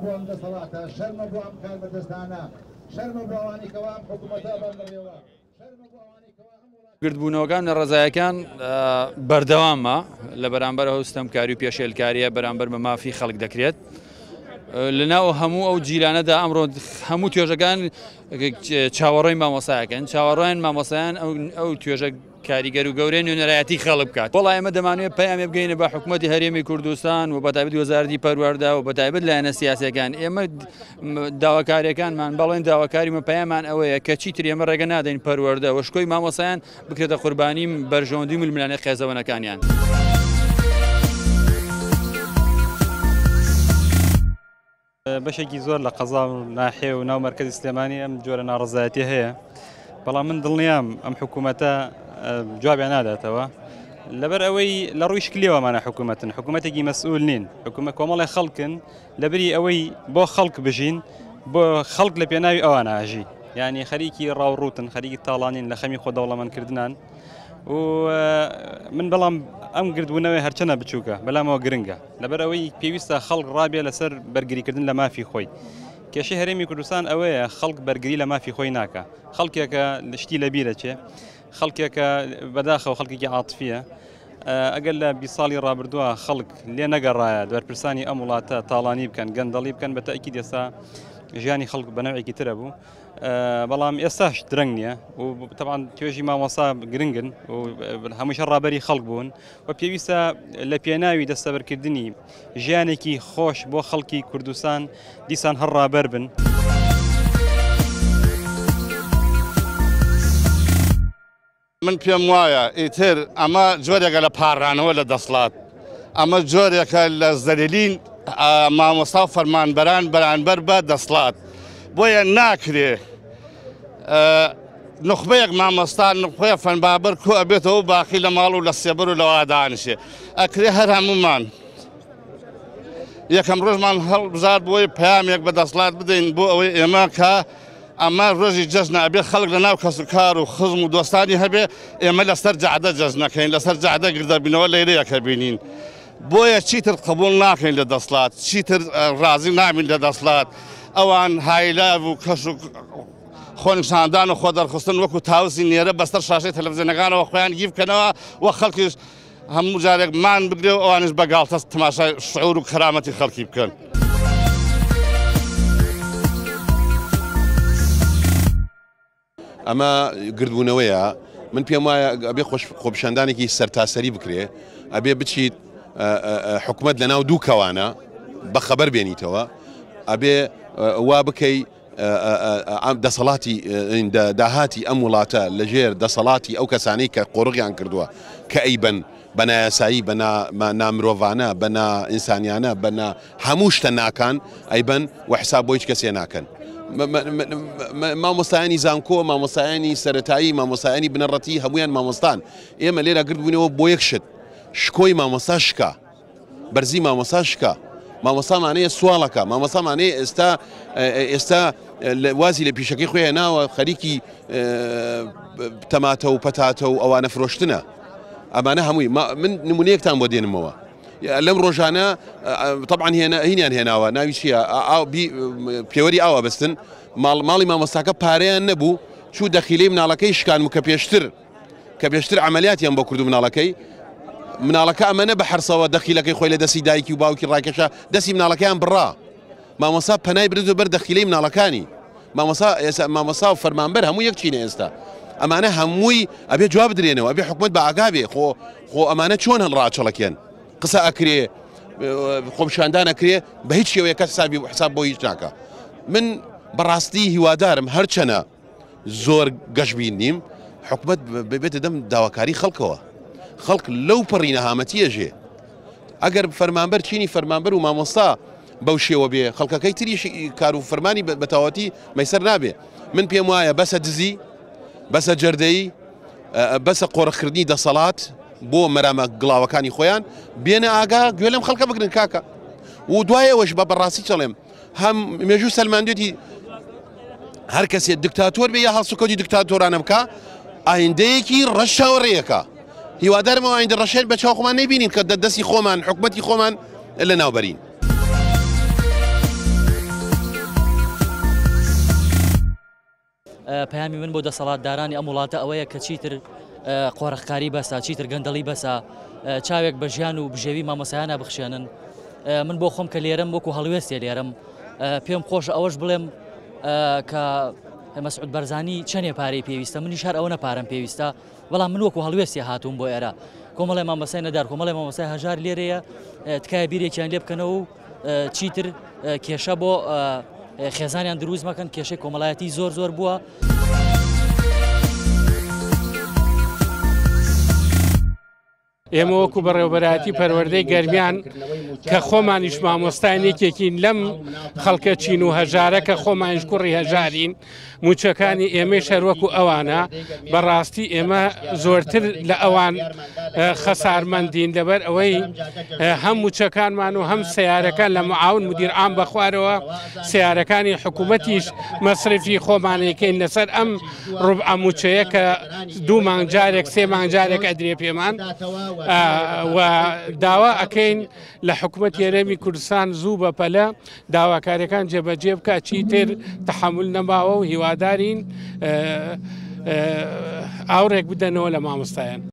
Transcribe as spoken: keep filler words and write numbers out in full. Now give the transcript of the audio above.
بۆ ئەم دەسەڵاتە، شەرمە بۆ ئەم کاربەدەستانە، شەرمە بۆ ئەوانی کەوا ئەم حکوومەتە بەردەڕێوە، شەرمە بۆ ئەوانی کەوا ئەم گردبوونەوەکان لە ڕێزایەکان بەردەوامە لە بەرامبەر هەوستەمکاری و پێشێلکاریە بەرامبەر بە مافی خەڵک دەکرێت. لەناو هەموو ئەو جیلانەدا ئەمڕۆ هەموو توێژەکان چاوەڕۆی مامۆسایەکەن، چاوەڕۆیان مامۆسایان ئەو توێژە کاریگەر و گەورەی نوێنەرایەتی خەڵک بکات. وەڵای ئێمە دەمانوێت پەیامی بگەینە بە حکوومەتی هەرێمی کوردستان و بەتایبەت وەزارەتی پەروەردە و بەتایبەت لایەنە سیاسیەکان. ئێمە داواکاریەکانمان بەڵێن داواکاریمە پەیامان ئەوەیە کە چیتر ئێمە ڕێگە نادەین پەروەردە وشکۆی مامۆسایان بکرێتە قوربانی بەرژەوەندی ململانەی خێزەوەنەکانیان. بەشێکی زۆر لە قەزا و ناحێ و ناو مەرکەزی سلێمانی ئەم جۆرە ناڕەزایەتی هەیە، بەڵام من دڵنیام ئەم حکوومەتە جوابیان ناداتەوە لەبەر ئەوەی لە ڕووی شکلیەوەمانە حکوومەتن، حکوومەتێکی مەسئول نین، حکوومەت کۆمەڵی خەڵکن لەبەری ئەوەی بۆ خەڵک بژین، بۆ خەڵک لە پێناوی ئەوان ئاژی، یعنی خەریکی ڕاوڕوتن، خەریکی تاڵانین لە خەمی خۆدەوڵەمەندکردنان و من بەڵام ئەم گردبوونەوەی هەرچەنە بچووکە بەلامەوە گرنگە لەبەر ئەوەی پێویستە خەڵک ڕابێ لەسەر بەرگریکردن لە مافی خۆی. کێشەی هەرێمی کوردستان ئەوەیە خەڵک بەرگری لە مافی خۆی ناکە، خەڵکێکە شتی لەبیرەچێ، خەڵکێکە بەداخەوە خەڵکێکی عاتفیە. ئەگەر لە بیست ساڵی ڕابردووە خەڵک لێ نەگەڕایە دوەرپرسانی ئەم وڵاتە تاڵانی بکەن، گەندەڵی بکەن، بە تەئکید ئێستا ژیانی خەڵک بە نەوێکی ترە بوو. بەڵام ئێستاش درەنگ نییە و تەبعاً توێژی مامۆسا گرنگن و هەمووشە ڕابەری خەڵک بوون و پێویستە لە پێناوی دەستەبەرکردنی ژیانێکی خۆش بۆ خەڵکی کوردستان دیسان هەر ڕابەر بن. من پێم وایە ئیتر ئەمە جۆرێکە لە پاڕانەوە لە دەسڵات، ئەمە جۆرێکە لە زەلیلین مامۆستا و فەرمانبەران بەرامبەر بە دەسڵات. بۆیە ناکرێ نخبەیەک مامۆستا نخبەیە فەرمانبەر کۆ ئەبێتەوە باقی لە ماڵ و لە سێبەر و لەوا دانیشێ، ئەکرێ هەر هەمومان یەکەم ڕۆژمان هەڵبژار بۆی پەیامێک بە دەسڵات بدەین بۆ ئەوەی ئێمە کە ئەمە ڕۆژی جەژنە ئەبێ خەڵک لە ناو کەسوکار و خزم و دۆستانی هەبێ، ئێمە لەسەر جەعدە جەژنەکەین، لەسەر جەعدە گردەبینەوە لەیرەیەکە بینین. بۆیە چیتر قبول ناکەین لە دەسڵات، چیتر ڕازی نامین لە دەسڵات. ئەوان هایلاڤ و کەش و خۆنیشاندان و خۆدەرخستن وەکو تاوسی نێرە بەستەر شاشەی تەلەڤیزیۆنەکانەوە خۆیان گیف بکەنەوە و خەڵکیش هەموو جارێک مان بگرێ و ئەوانش بەگاڵتە تەماشای شعور و کەرامەتی خەڵکی بکەن. ئەمە گردبوونەوەیە، من پێم وایە ئەبێ خۆپیشاندانێکی سەرتاسەری بکرێ، ئەبێ بچیت حکوومەت لە ناو دوو کەوانە بەخەبەر بێنیتەوە، ئەبێ وا بکەی دەسەڵاتی داهاتی ئەم وڵاتە لەژێر دەسەڵاتی ئەو کەسانەی کە قۆڕغیان کردووە کە ئەیبەن بە نایاسایی، بە نامرۆڤانە، بە ئینسانیانە، بە هەموو شتە ناکان ئەیبەن و حساب بۆ هیچ کەسێ ناکەن. مامۆستایانی زانکۆ، مامۆستایانی سەرەتایی، مامۆستایانی بنەڕەتی هەمویان مامۆستان. ئێمە لێرە گردبوونەوە بۆ یەک شت، شکۆی مامۆستا شکا، بەرزی مامۆستا شکا. مامۆستامانەیە سوالەکە، مامۆستامانەیە ئێستا ئێستا وازی لە پیشەکەی خۆیان ناوە خەریکی تەماتە و پەتاتە و ئەوانە فرۆشتنە. ئەمانە هەمووی من نمونەیەکتان بۆ دێنمەوە. لەم ڕۆژانە طبعاً هینیان هێناوە، ناوی چییە؟ پێوەری ئاوا بەستن، ماڵی مامۆستاکە پارەیان نەبوو، چوو دەخیلەی مناڵەکەی شکان و کە پێشتر کە پێشتر عملیاتیان بۆ کردو مناڵەکەی مناڵەکە ئەمەنە بە حرسەوە دەخیلەکەی خۆی لە دەستی دایکی و باوکی ڕاکێشە، دەستی مناڵەکەیان بڕا. مامۆستا پەنای بردو بەر دەخیلەی مناڵەکانی. مامۆستا و فەرمانبەر هەموو یەک چینە ئێستا. ئەمانە هەمووی ئەبێ جواب بدرێنەوە، ئەبێ حکوومەت بە ئاگا بێ. خۆ خۆ ئەمانە چۆن هەڵڕاچەڵەکێن؟ قسە ئەکرێ، خۆپیشاندان ئەکرێ، بە هیچ شێوەیە کەس حساب بۆ هیچ ناکە. من بەڕاستی هیوادارم هەرچەنە زۆر گەشتبین نیم، حکوومەت بێتە دەم داواکاری خەڵکەوە. خەڵک لەو پەڕی نەهامەتیە ژێ. ئەگەر فەرمانبەر چینی فەرمانبەر و مامۆستا بەو شێوە بێ، خەڵکەکەی تریش کار و فەرمانی بەتەواتی مەیسەر نابێ. من پێم وایە بەسە دزی، بەسە جەردەیی، بەسە قۆڕەکردنی دەسەڵات بۆ مەرامە گڵاوەکانی خۆیان بێنە ئاگا، گوێ لەم خەڵکە بگرن کاکە. و دوایەوەش بە بەڕاستی چڵێم، هەم مێژوو سەلماندێتی هەر کەسێ دکتاتۆر بێ یا هەڵسوکەوتی دکتاتۆرانە بکە، ئایندەیەکی ڕەشاوەڕێیەکە. هیوادارمەوە ئایندە ڕەشێت بە چاو خۆمان نەبینین کە دەستی خۆمان حکوومەتی خۆمان لە ناوبەرین. پەیامی من بۆ دەسەڵاتدارانی ئەم وڵاتە ئەوەیە کە چیتر قۆڕەخکاری بەسا چیتر گەندەڵی بەسا چاوێک بە ژیان و بژێوی مامۆسایانە بخشێنن من بۆ خۆم کە لێرەم وەکو هەڵوێستێ لێرەم پێم خۆش ئەوەش بڵێم کە مەسعود بەرزانی چەندێ پارەی پێویستە منیش هەر ئەوە نەپارەم پێویستە بەڵام من وەکو هەڵوێستی هاتووم بۆ ئێرە کۆمەڵی مامۆسای نەدار کۆمەڵی مامۆسای هەژار لێرەیە تکایە بیرێکیان لێ بکەنەوە و چیتر کێشە بۆ خێزانیان دروست مەکەن کێشەی کۆمەڵایەتی زۆر زۆر بووە. ئێمە وەکو بەڕێوەبەرایەتی پەروەردەی گەرمیان کە خۆمانیش مامۆستایەکێکین لەم خەڵکە چین و هەژارە کە خۆمانیش کوڕی هەژارین موچەکانی ئێمەش هەروەکو ئەوانە بەڕاستی ئێمە زۆرتر لە ئەوان خەسارمەندین لەبەر ئەوەی هەم موچەکانمان و هەم سیارەکان لە معاون مدیر عام بەخوارەوە سیارەکانی حکوومەتیش مەسرفی خۆمانەکەین لەسەر ئەم ڕوبع موچەیە کە دوو مانگجارێک سێ مانگجارێک ئەدرێ پێمان و داوا ئەەکەین لە حکوومەت یارێمی کوردستان زوو بەپەلە داواکاریەکان جێبەجێ بکە چیتر تەحمل نەماوە و هیوادارین ئاورێک بدەنەوە لە مامۆستایان.